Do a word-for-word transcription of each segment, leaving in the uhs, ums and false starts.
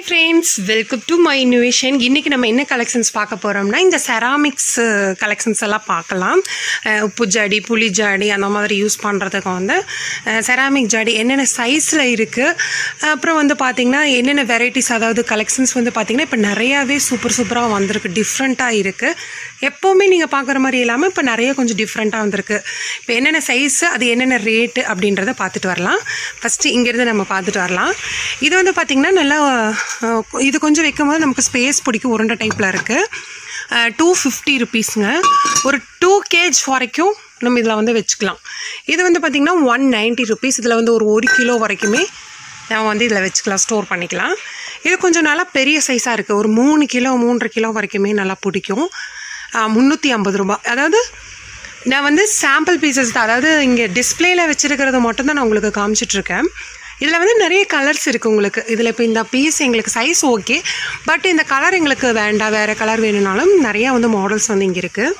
friends, welcome to my innovation. இன்னைக்கு நம்ம என்ன கலெக்ஷன்ஸ் பார்க்க போறோம்னா இந்த செராமிக்ஸ் கலெக்ஷன்ஸ் எல்லாம் பார்க்கலாம். உப்பு ஜாடி, புளி ஜாடி அந்த மாதிரி யூஸ் பண்றதுக்கு வந்து செராமிக் ஜாடி என்னென்ன சைஸ்ல இருக்கு, அப்புறம் வந்து பாத்தீங்கன்னா என்னென்ன வெரைட்டிஸ், அதாவது கலெக்ஷன்ஸ் வந்து பாத்தீங்கன்னா இப்போ நிறையவே சூப்பர் சூப்பரா வந்திருக்கு, டிஃப்ரெண்டா இருக்கு. எப்பவுமே நீங்க பார்க்குற மாதிரி இல்லாமல் இப்போ நிறைய கொஞ்சம் டிஃப்ரெண்ட்டாக வந்திருக்கு. இப்போ என்னென்ன சைஸ், அது என்னென்ன ரேட்டு அப்படின்றத பார்த்துட்டு வரலாம். ஃபஸ்ட்டு இங்கேருந்து நம்ம பார்த்துட்டு வரலாம். இது வந்து பார்த்திங்கன்னா நல்லா இது கொஞ்சம் வைக்கும் போது நமக்கு ஸ்பேஸ் பிடிக்கும், உருண்டை டைப்பில் இருக்குது. டூ ஃபிஃப்டி ருபீஸுங்க. ஒரு டூ கேஜ் வரைக்கும் நம்ம இதில் வந்து வச்சுக்கலாம். இது வந்து பார்த்திங்கன்னா ஒன் நைன்ட்டி ருபீஸ். இதில் வந்து ஒரு ஒரு கிலோ வரைக்குமே நம்ம வந்து இதில் வச்சுக்கலாம், ஸ்டோர் பண்ணிக்கலாம். இது கொஞ்சம் நல்லா பெரிய சைஸாக இருக்குது. ஒரு மூணு கிலோ மூன்றரை கிலோ வரைக்குமே நல்லா பிடிக்கும். முந்நூற்றி ஐம்பது ரூபா. அதாவது நான் வந்து சாம்பிள் பீசஸ் தான், அதாவது இங்கே டிஸ்பிளேயில் வச்சுருக்கிறது மட்டும்தான் நான் உங்களுக்கு காமிச்சிட்ருக்கேன். இதில் வந்து நிறைய கலர்ஸ் இருக்குது உங்களுக்கு. இதில் இப்போ இந்த பீஸ் எங்களுக்கு சைஸ் ஓகே, பட் இந்த கலர் எங்களுக்கு வேண்டாம், வேறு கலர் வேணும்னாலும் நிறையா வந்து மாடல்ஸ் வந்து இங்கே இருக்குது.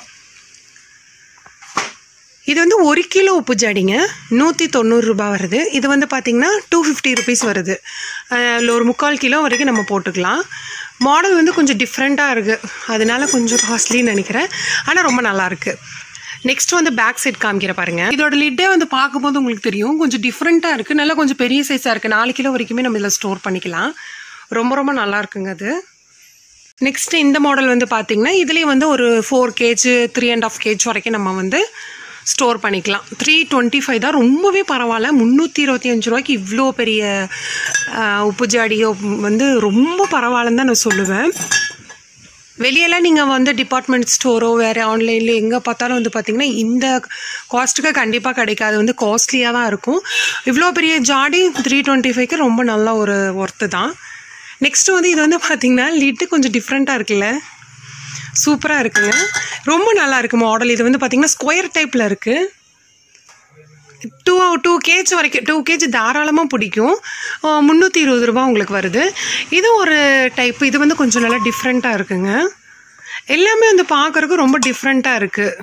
இது வந்து ஒரு கிலோ உப்பு ஜாடிங்க, நூற்றி தொண்ணூறு ரூபா வருது. இது வந்து பார்த்திங்கன்னா டூ ஃபிஃப்டி ருபீஸ் வருது. இல்லை ஒரு முக்கால் கிலோ வரைக்கும் நம்ம போட்டுக்கலாம். மாடல் வந்து கொஞ்சம் டிஃப்ரெண்ட்டாக இருக்குது, அதனால கொஞ்சம் காஸ்ட்லின்னு நினைக்கிறேன், ஆனால் ரொம்ப நல்லாயிருக்கு. நெக்ஸ்ட் வந்து பேக் சைட் காமிக்கிற பாருங்க. இதோட லிட்டே வந்து பார்க்கும்போது உங்களுக்கு தெரியும், கொஞ்சம் டிஃப்ரெண்ட்டாக இருக்குது, நல்லா கொஞ்சம் பெரிய சைஸாக இருக்குது. நாலு கிலோ வரைக்குமே நம்ம இதில் ஸ்டோர் பண்ணிக்கலாம். ரொம்ப ரொம்ப நல்லா இருக்குங்க அது. நெக்ஸ்ட்டு இந்த மாடல் வந்து பார்த்திங்கன்னா இதுலேயே வந்து ஒரு four kg three and half kg வரைக்கும் நம்ம வந்து ஸ்டோர் பண்ணிக்கலாம். த்ரீ டுவெண்ட்டி ஃபைவ் தான், ரொம்பவே பரவாயில்ல. முந்நூற்றி இருபத்தி அஞ்சு ரூபாய்க்கு இவ்வளோ பெரிய உப்பு ஜாடியோ வந்து ரொம்ப பரவாயில்லன்னு தான் நான் சொல்லுவேன். வெளியெல்லாம் நீங்கள் வந்து டிபார்ட்மெண்ட் ஸ்டோரோ வேறு ஆன்லைனில் எங்கே பார்த்தாலும் வந்து பார்த்திங்கன்னா இந்த காஸ்ட்டுக்கு கண்டிப்பாக கிடைக்காது, வந்து காஸ்ட்லியாக தான் இருக்கும். இவ்வளோ பெரிய ஜாடி த்ரீ டுவெண்ட்டி ஃபைவ்க்கு ரொம்ப நல்ல ஒரு ஒர்த்து தான். நெக்ஸ்ட்டு வந்து இது வந்து பார்த்திங்கன்னா லிட்டு கொஞ்சம் டிஃப்ரெண்ட்டாக இருக்குல்ல, சூப்பராக இருக்குங்க, ரொம்ப நல்லா இருக்குது மாடல். இது வந்து பார்த்திங்கன்னா ஸ்கொயர் டைப்பில் இருக்குது. டூ டூ கேஜ் வரைக்கும், டூ கேஜ் தாராளமாக பிடிக்கும். முந்நூற்றி இருபது ரூபா உங்களுக்கு வருது. இது ஒரு டைப். இது வந்து கொஞ்சம் நல்லா டிஃப்ரெண்ட்டாக இருக்குங்க. எல்லாமே வந்து பார்க்குறதுக்கு ரொம்ப டிஃப்ரெண்ட்டாக இருக்குது.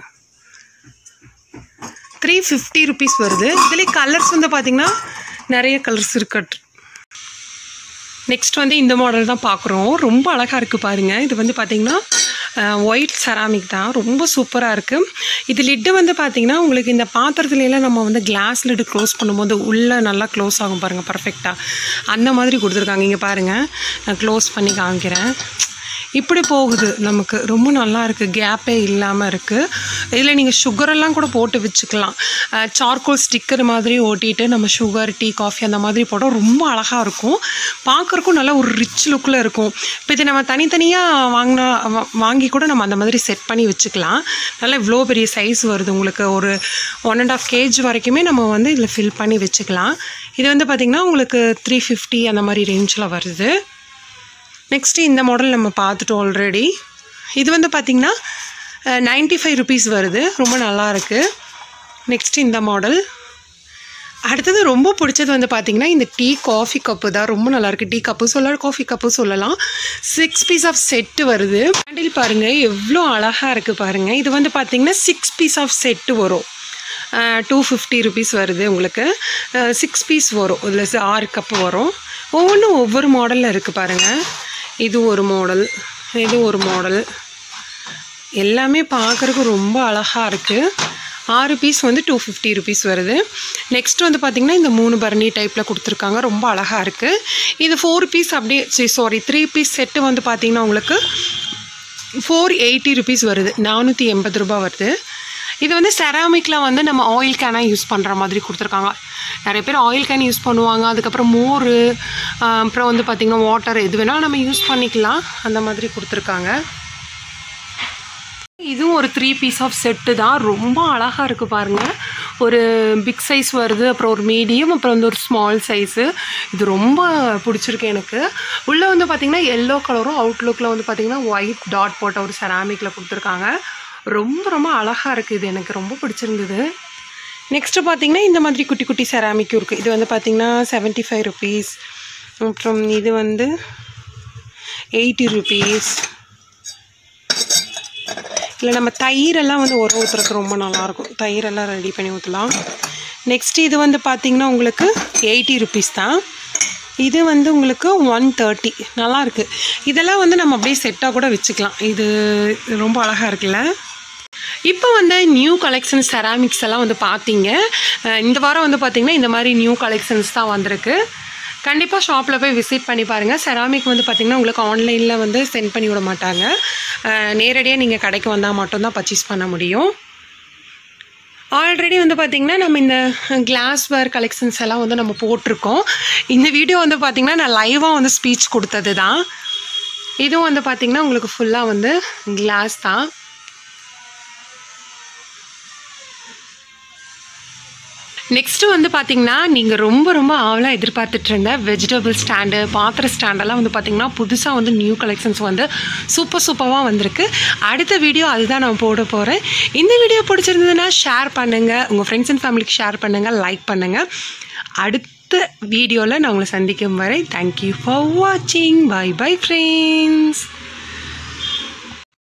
த்ரீ ஃபிஃப்டி ருபீஸ் வருது. இதுலேயே கலர்ஸ் வந்து பார்த்திங்கன்னா நிறைய கலர்ஸ் இருக்கு. நெக்ஸ்ட் வந்து இந்த மாடல் தான் பார்க்குறோம், ரொம்ப அழகாக இருக்குது பாருங்கள். இது வந்து பார்த்திங்கன்னா ஒயிட் செராமிக் தான், ரொம்ப சூப்பராக இருக்குது. இது லிட்டு வந்து பார்த்திங்கன்னா உங்களுக்கு இந்த பாத்திரத்துலலாம் நம்ம வந்து கிளாஸ் லிட்டு க்ளோஸ் பண்ணும்போது உள்ளே நல்லா க்ளோஸ் ஆகும் பாருங்கள், பர்ஃபெக்டாக அந்த மாதிரி கொடுத்துருக்காங்க. இங்கே பாருங்கள், நான் க்ளோஸ் பண்ணி காமிக்கிறேன். இப்படி போகுது நமக்கு, ரொம்ப நல்லா இருக்குது, கேப்பே இல்லாமல் இருக்குது. இதில் நீங்கள் சுகரெல்லாம் கூட போட்டு வச்சுக்கலாம். சார்கோல் ஸ்டிக்கர் மாதிரி ஓட்டிட்டு நம்ம சுகர், டீ, காஃபி அந்த மாதிரி போட்டால் ரொம்ப அழகாக இருக்கும், பார்க்குறக்கும் நல்லா ஒரு ரிச் லுக்கில் இருக்கும். இப்போ இதை நம்ம தனித்தனியாக வாங்கினா வாங்கி கூட நம்ம அந்த மாதிரி செட் பண்ணி வச்சுக்கலாம். நல்லா இவ்வளோ பெரிய சைஸ் வருது உங்களுக்கு. ஒரு ஒன் அண்ட் ஆஃப் கேஜ் வரைக்குமே நம்ம வந்து இதில் ஃபில் பண்ணி வச்சுக்கலாம். இது வந்து பார்த்திங்கன்னா உங்களுக்கு த்ரீ ஃபிஃப்டி அந்த மாதிரி ரேஞ்சில் வருது. நெக்ஸ்ட்டு இந்த மாடல் நம்ம பார்த்துட்டோம் ஆல்ரெடி. இது வந்து பார்த்திங்கன்னா நைன்ட்டி ஃபைவ் ருபீஸ் வருது, ரொம்ப நல்லா இருக்குது. நெக்ஸ்ட்டு இந்த மாடல். அடுத்தது ரொம்ப பிடிச்சது வந்து பார்த்திங்கன்னா இந்த டீ காஃபி கப்பு தான், ரொம்ப நல்லாயிருக்கு. டீ கப்பு சொல்லலாம், காஃபி கப்பு சொல்லலாம். சிக்ஸ் பீஸ் ஆஃப் செட்டு வருது. ஹேண்டில் பாருங்கள் எவ்வளோ அழகாக இருக்குது பாருங்கள். இது வந்து பார்த்திங்கன்னா சிக்ஸ் பீஸ் ஆஃப் செட்டு வரும். டூ ஃபிஃப்டி ருபீஸ் வருது உங்களுக்கு. சிக்ஸ் பீஸ் வரும், இதில் ஆறு கப்பு வரும். ஒவ்வொன்றும் ஒவ்வொரு மாடலில் இருக்குது பாருங்கள். இது ஒரு மாடல், இது ஒரு மாடல், எல்லாமே பார்க்குறதுக்கு ரொம்ப அழகாக இருக்குது. ஆறு பீஸ் வந்து டூ ஃபிஃப்டி ருபீஸ் வருது. நெக்ஸ்ட் வந்து பார்த்திங்கன்னா இந்த மூணு பர்னி டைப்பில் கொடுத்துருக்காங்க, ரொம்ப அழகாக இருக்குது. இது ஃபோர் பீஸ் அப்படியே சாரி த்ரீ பீஸ் செட்டு வந்து பார்த்திங்கன்னா உங்களுக்கு ஃபோர் எயிட்டி ருபீஸ் வருது, நானூற்றி எண்பது ரூபா வருது. இது வந்து செராமிக்கில் வந்து நம்ம ஆயில் கேனாக யூஸ் பண்ணுற மாதிரி கொடுத்துருக்காங்க. நிறைய பேர் ஆயில் கேன் யூஸ் பண்ணுவாங்க, அதுக்கப்புறம் மோர், அப்புறம் வந்து பார்த்திங்கன்னா வாட்டர், எது வேணாலும் நம்ம யூஸ் பண்ணிக்கலாம், அந்த மாதிரி கொடுத்துருக்காங்க. இதுவும் ஒரு த்ரீ பீஸ் ஆஃப் செட்டு தான், ரொம்ப அழகாக இருக்குது பாருங்கள். ஒரு பிக் சைஸ் வருது, அப்புறம் ஒரு மீடியம், அப்புறம் வந்து ஒரு ஸ்மால் சைஸு. இது ரொம்ப பிடிச்சிருக்கு எனக்கு. உள்ளே வந்து பார்த்திங்கன்னா எல்லோ கலரும், அவுட்லுக்கில் வந்து பார்த்திங்கன்னா ஒயிட் டாட் போட்ட ஒரு செராமிக்கில் கொடுத்துருக்காங்க. ரொம்ப ரொம்ப அழகாக இருக்குது, இது எனக்கு ரொம்ப பிடிச்சிருந்தது. நெக்ஸ்ட்டு பார்த்திங்கன்னா இந்த மாதிரி குட்டி குட்டி செராமிக்கும் இருக்குது. இது வந்து பார்த்திங்கன்னா செவன்ட்டி ஃபைவ் ருபீஸ், அப்புறம் இது வந்து எயிட்டி ருபீஸ். இல்லை நம்ம தயிரெல்லாம் வந்து உரம் ஊற்றுறதுக்கு ரொம்ப நல்லாயிருக்கும், தயிரெல்லாம் ரெடி பண்ணி ஊற்றலாம். நெக்ஸ்ட்டு இது வந்து பார்த்திங்கன்னா உங்களுக்கு எயிட்டி ருபீஸ் தான். இது வந்து உங்களுக்கு ஒன் தேர்ட்டி நல்லாயிருக்கு. இதெல்லாம் வந்து நம்ம அப்படியே செட்டாக கூட வச்சுக்கலாம். இது ரொம்ப அழகாக இருக்குல்ல. இப்போ வந்து நியூ கலெக்ஷன்ஸ் செராமிக்ஸ் எல்லாம் வந்து பார்த்தீங்க. இந்த வாரம் வந்து பார்த்திங்கன்னா இந்த மாதிரி நியூ கலெக்ஷன்ஸ் தான் வந்திருக்கு. கண்டிப்பாக ஷாப்பில் போய் விசிட் பண்ணி பாருங்கள். செராமிக் வந்து பார்த்திங்கன்னா உங்களுக்கு ஆன்லைனில் வந்து சென்ட் பண்ணி விட மாட்டாங்க. நேரடியாக நீங்கள் கடைக்கு வந்தால் மட்டும்தான் பர்ச்சேஸ் பண்ண முடியும். ஆல்ரெடி வந்து பார்த்திங்கன்னா நம்ம இந்த கிளாஸ்வேர் கலெக்ஷன்ஸ் எல்லாம் வந்து நம்ம போட்டிருக்கோம். இந்த வீடியோ வந்து பார்த்திங்கன்னா நான் லைவாக வந்து ஸ்பீச் கொடுத்தது தான். இதுவும் வந்து பார்த்திங்கன்னா உங்களுக்கு ஃபுல்லாக வந்து கிளாஸ் தான். நெக்ஸ்ட்டு வந்து பார்த்திங்கன்னா நீங்கள் ரொம்ப ரொம்ப ஆவலாக எதிர்பார்த்துட்டு இருந்த வெஜிடபிள் ஸ்டாண்டு, பாத்திர ஸ்டாண்டெல்லாம் வந்து பார்த்திங்கன்னா புதுசாக வந்து நியூ கலெக்ஷன்ஸ் வந்து சூப்பர் சூப்பராக வந்திருக்கு. அடுத்த வீடியோ அதுதான் நான் போட போகிறேன். இந்த வீடியோ பிடிச்சிருந்ததுன்னா ஷேர் பண்ணுங்கள், உங்கள் ஃப்ரெண்ட்ஸ் அண்ட் ஃபேமிலிக்கு ஷேர் பண்ணுங்கள், லைக் பண்ணுங்கள். அடுத்த வீடியோவில் நான் உங்களை சந்திக்கும் வரை தேங்க்யூ ஃபார் வாட்சிங். Bye bye friends.